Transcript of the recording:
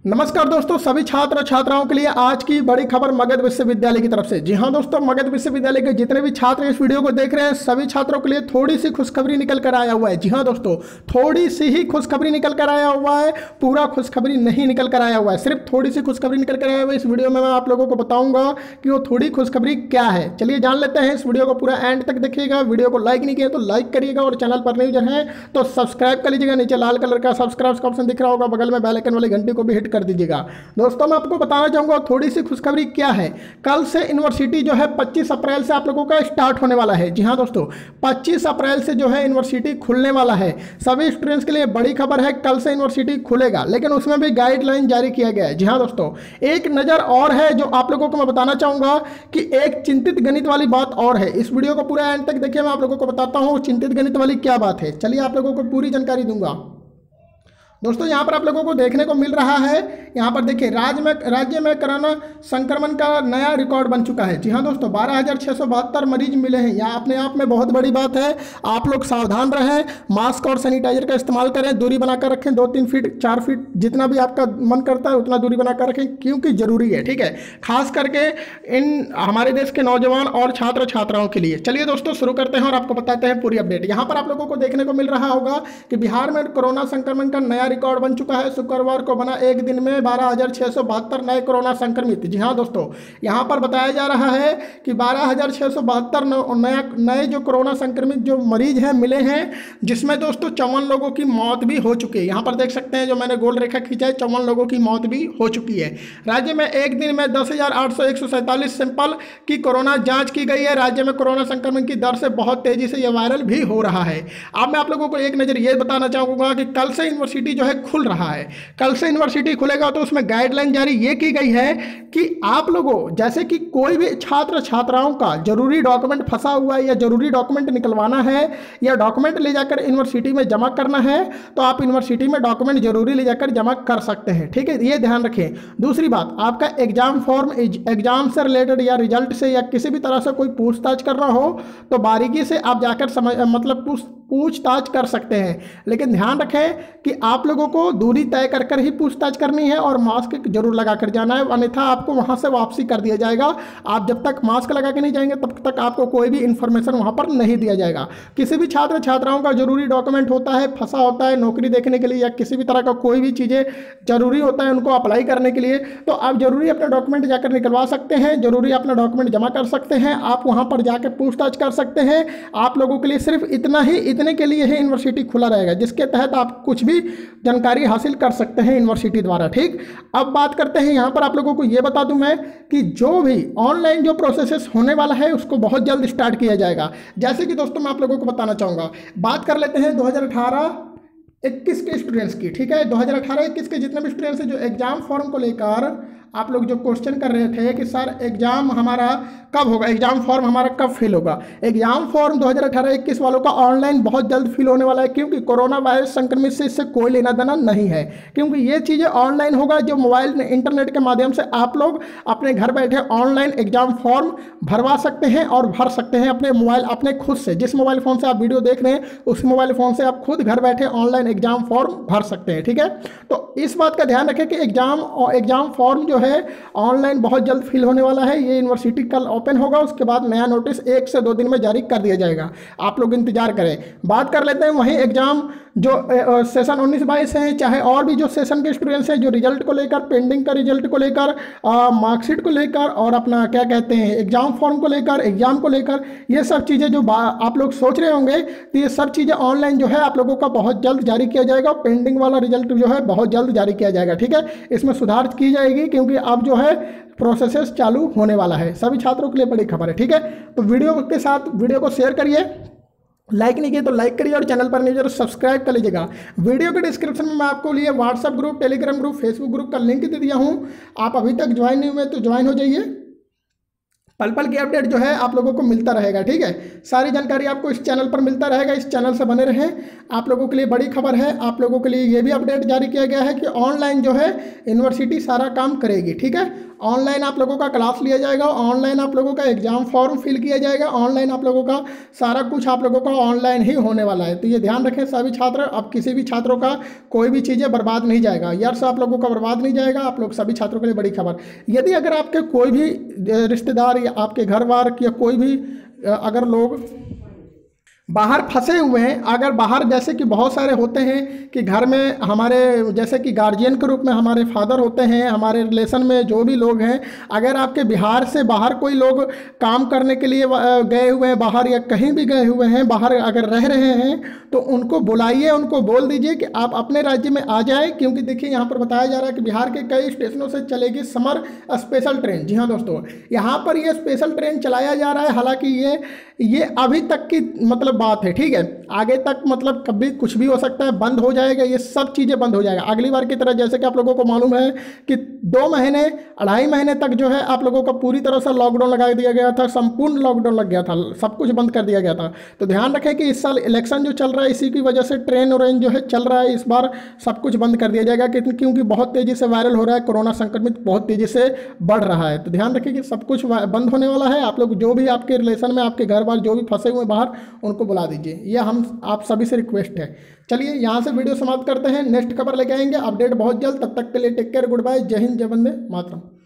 नमस्कार दोस्तों, सभी छात्र छात्राओं के लिए आज की बड़ी खबर मगध विश्वविद्यालय की तरफ से। जी हां दोस्तों, मगध विश्वविद्यालय के जितने भी छात्र इस वीडियो को देख रहे हैं सभी छात्रों के लिए थोड़ी सी खुशखबरी निकल कर आया हुआ है। जी हां दोस्तों, थोड़ी सी ही खुशखबरी निकल कर आया हुआ है, पूरा खुशखबरी नहीं निकल कर आया हुआ है, सिर्फ थोड़ी सी खुशखबरी निकल कर आया हुआ है। इस वीडियो में मैं आप लोगों को बताऊंगा कि वो थोड़ी खुशखबरी क्या है। चलिए जान लेते हैं, इस वीडियो को पूरा एंड तक देखिएगा। वीडियो को लाइक नहीं किया तो लाइक करिएगा और चैनल पर नहीं है तो सब्सक्राइब कर लीजिएगा। नीचे लाल कलर का सब्सक्राइब का ऑप्शन दिख रहा होगा, बगल में बेल आइकन वाली घंटी को भी हिट कर दीजिएगा। दोस्तों मैं आपको बताना चाहूंगा थोड़ी सी खुशखबरी क्या है। कल से यूनिवर्सिटी जो है 25 अप्रैल से आप लोगों का स्टार्ट होने वाला है। जी हां दोस्तों, 25 अप्रैल से जो है यूनिवर्सिटी खुलने वाला है। सभी स्टूडेंट्स के लिए बड़ी खबर है, कल से यूनिवर्सिटी खुलेगा, लेकिन उसमें भी गाइडलाइन जारी किया गया है। जी हां दोस्तों, एक नज़र और है जो आप लोगों को मैं बताना चाहूंगा कि एक चिंतित गणित वाली बात और है। इस वीडियो को पूरा एंड तक देखिए, मैं आप लोगों को बताता हूँ चिंतित गणित वाली क्या बात है। चलिए आप लोगों को पूरी जानकारी दूंगा। दोस्तों यहाँ पर आप लोगों को देखने को मिल रहा है, यहाँ पर देखिए राज्य में कोरोना संक्रमण का नया रिकॉर्ड बन चुका है। जी हाँ दोस्तों, 12,672 मरीज मिले हैं। यह अपने आप में बहुत बड़ी बात है। आप लोग सावधान रहें, मास्क और सैनिटाइजर का इस्तेमाल करें, दूरी बनाकर रखें, 2-3 फीट 4 फीट जितना भी आपका मन करता है उतना दूरी बनाकर रखें, क्योंकि जरूरी है। ठीक है, खास करके इन हमारे देश के नौजवान और छात्र छात्राओं के लिए। चलिए दोस्तों शुरू करते हैं और आपको बताते हैं पूरी अपडेट। यहाँ पर आप लोगों को देखने को मिल रहा होगा कि बिहार में कोरोना संक्रमण का नया रिकॉर्ड बन चुका है। शुक्रवार को बना एक दिन में 12,672 नए कोरोना संक्रमित। जी हां दोस्तों, यहां पर बताया जा रहा है कि 12,672 नए जो कोरोना संक्रमित जो मरीज हैं मिले हैं, जिसमें दोस्तों 54 लोगों की मौत भी हो चुकी है। यहां पर देख सकते हैं जो मैंने गोल रेखा खींचा है, 54 लोगों की मौत भी हो चुकी है। राज्य में एक दिन में 10,847 सैंपल की कोरोना जांच की गई है। राज्य में कोरोना संक्रमण की दर से बहुत तेजी से यह वायरल भी हो रहा है। अब मैं आप लोगों को एक नज़र ये बताना चाहूँगा कि कल से यूनिवर्सिटी जो है खुल रहा है। कल से यूनिवर्सिटी खुलेगा तो उसमें गाइडलाइन जारी ये की गई है कि आप लोगों जैसे कि कोई भी छात्र छात्राओं का जरूरी डॉक्यूमेंट फंसा हुआ है या जरूरी डॉक्यूमेंट निकलवाना है या डॉक्यूमेंट ले जाकर यूनिवर्सिटी में जमा करना है तो आप यूनिवर्सिटी में डॉक्यूमेंट जरूरी ले जाकर जमा कर सकते हैं। ठीक है, ये ध्यान रखें। दूसरी बात, आपका एग्जाम फॉर्म एग्जाम से रिलेटेड या रिजल्ट से या किसी भी तरह से कोई पूछताछ करना हो तो बारीकी से आप जाकर पूछताछ कर सकते हैं, लेकिन ध्यान रखें कि आप लोगों को दूरी तय कर कर ही पूछताछ करनी है और मास्क जरूर लगा कर जाना है, अन्यथा आपको वहां से वापसी कर दिया जाएगा। आप जब तक मास्क लगा के नहीं जाएंगे तब तक आपको कोई भी इंफॉर्मेशन वहां पर नहीं दिया जाएगा। किसी भी छात्र छात्राओं का जरूरी डॉक्यूमेंट होता है, फंसा होता है नौकरी देखने के लिए या किसी भी तरह का कोई भी चीज़ें जरूरी होता है उनको अप्लाई करने के लिए, तो आप जरूरी अपना डॉक्यूमेंट जाकर निकलवा सकते हैं, जरूरी अपना डॉक्यूमेंट जमा कर सकते हैं, आप वहां पर जाकर पूछताछ कर सकते हैं। आप लोगों के लिए सिर्फ इतने के लिए ही यूनिवर्सिटी खुला रहेगा, जिसके तहत आप कुछ भी जानकारी हासिल कर सकते हैं यूनिवर्सिटी द्वारा। ठीक, अब बात करते हैं, यहाँ पर आप लोगों को ये बता दूं मैं कि जो भी ऑनलाइन जो प्रोसेस होने वाला है उसको बहुत जल्द स्टार्ट किया जाएगा। जैसे कि दोस्तों मैं आप लोगों को बताना चाहूँगा, बात कर लेते हैं 2018-21 के स्टूडेंट्स की। ठीक है, 2018-21 के जितने भी स्टूडेंट्स हैं जो एग्जाम फॉर्म को लेकर आप लोग जो क्वेश्चन कर रहे थे कि सर एग्जाम हमारा कब होगा, एग्जाम फॉर्म हमारा कब फिल होगा। एग्जाम फॉर्म 2018-21 वालों का ऑनलाइन बहुत जल्द फिल होने वाला है, क्योंकि कोरोना वायरस संक्रमित से इससे कोई लेना देना नहीं है, क्योंकि ये चीज़ें ऑनलाइन होगा। जो मोबाइल इंटरनेट के माध्यम से आप लोग अपने घर बैठे ऑनलाइन एग्जाम फॉर्म भरवा सकते हैं और भर सकते हैं अपने मोबाइल, अपने खुद से। जिस मोबाइल फ़ोन से आप वीडियो देख रहे हैं उस मोबाइल फ़ोन से आप खुद घर बैठे ऑनलाइन एग्जाम फॉर्म भर सकते हैं। ठीक है, तो इस बात का ध्यान रखें कि एग्जाम फॉर्म जो है ऑनलाइन बहुत जल्द फिल होने वाला है। ये यूनिवर्सिटी कल ओपन होगा, उसके बाद नया नोटिस 1 से 2 दिन में जारी कर दिया जाएगा। आप लोग इंतजार करें। बात कर लेते हैं वहीं एग्जाम जो सेशन 19-22 हैं, चाहे और भी जो सेशन के स्टूडेंट्स हैं जो रिजल्ट को लेकर, पेंडिंग का रिजल्ट को लेकर, मार्कशीट को लेकर और अपना क्या कहते हैं एग्जाम फॉर्म को लेकर, एग्जाम को लेकर, ये सब चीज़ें जो आप लोग सोच रहे होंगे तो ये सब चीज़ें ऑनलाइन जो है आप लोगों का बहुत जल्द जारी किया जाएगा। पेंडिंग वाला रिजल्ट जो है बहुत जल्द जारी किया जाएगा। ठीक है, इसमें सुधार की जाएगी, क्योंकि अब जो है प्रोसेस चालू होने वाला है। सभी छात्रों के लिए बड़ी खबर है। ठीक है, तो वीडियो के साथ वीडियो को शेयर करिए, लाइक नहीं किया तो लाइक करिए और चैनल पर नहीं जरूर सब्सक्राइब कर लीजिएगा। वीडियो के डिस्क्रिप्शन में मैं आपको लिए WhatsApp group, Telegram group, Facebook group का लिंक दे दिया हूँ। आप अभी तक ज्वाइन नहीं हुए तो ज्वाइन हो जाइए, पल पल की अपडेट जो है आप लोगों को मिलता रहेगा। ठीक है, सारी जानकारी आपको इस चैनल पर मिलता रहेगा, इस चैनल से बने रहें। आप लोगों के लिए बड़ी खबर है, आप लोगों के लिए ये भी अपडेट जारी किया गया है कि ऑनलाइन जो है यूनिवर्सिटी सारा काम करेगी। ठीक है, ऑनलाइन आप लोगों का क्लास लिया जाएगा, ऑनलाइन आप लोगों का एग्जाम फॉर्म फिल किया जाएगा, ऑनलाइन आप लोगों का सारा कुछ आप लोगों का ऑनलाइन ही होने वाला है। तो ये ध्यान रखें सभी छात्र, अब किसी भी छात्रों का कोई भी चीज़ें बर्बाद नहीं जाएगा, यर्स आप लोगों का बर्बाद नहीं जाएगा। आप लोग सभी छात्रों के लिए बड़ी खबर, यदि अगर आपके कोई भी रिश्तेदार या आपके घर वार या कोई भी अगर लोग बाहर फंसे हुए हैं, अगर बाहर जैसे कि बहुत सारे होते हैं कि घर में हमारे जैसे कि गार्जियन के रूप में हमारे फादर होते हैं, हमारे रिलेशन में जो भी लोग हैं, अगर आपके बिहार से बाहर कोई लोग काम करने के लिए गए हुए हैं बाहर या कहीं भी गए हुए हैं बाहर अगर रह रहे हैं तो उनको बुलाइए, उनको बोल दीजिए कि आप अपने राज्य में आ जाए। क्योंकि देखिए यहाँ पर बताया जा रहा है कि बिहार के कई स्टेशनों से चलेगी समर स्पेशल ट्रेन। जी हाँ दोस्तों, यहाँ पर ये स्पेशल ट्रेन चलाया जा रहा है। हालांकि ये अभी तक की मतलब बात है। ठीक है, आगे तक मतलब कभी कुछ भी हो सकता है, बंद हो जाएगा, ये सब चीज़ें बंद हो जाएगा अगली बार की तरह। जैसे कि आप लोगों को मालूम है कि 2 महीने 2.5 महीने तक जो है आप लोगों का पूरी तरह से लॉकडाउन लगा दिया गया था, संपूर्ण लॉकडाउन लग गया था, सब कुछ बंद कर दिया गया था। तो ध्यान रखें कि इस साल इलेक्शन जो चल रहा है इसी की वजह से ट्रेन और जो है चल रहा है, इस बार सब कुछ बंद कर दिया जाएगा क्योंकि बहुत तेज़ी से वायरल हो रहा है, कोरोना संक्रमित बहुत तेज़ी से बढ़ रहा है। तो ध्यान रखें कि सब कुछ बंद होने वाला है। आप लोग जो भी आपके रिलेशन में आपके घर बार जो भी फंसे हुए बाहर उनको बुला दीजिए, ये हम आप सभी से रिक्वेस्ट है। चलिए यहाँ से वीडियो समाप्त करते हैं, नेक्स्ट खबर लेके आएंगे अपडेट बहुत जल्द। तब तक के लिए टेक केयर, गुड बाय, जय हिंद, जय वंदे मातरम।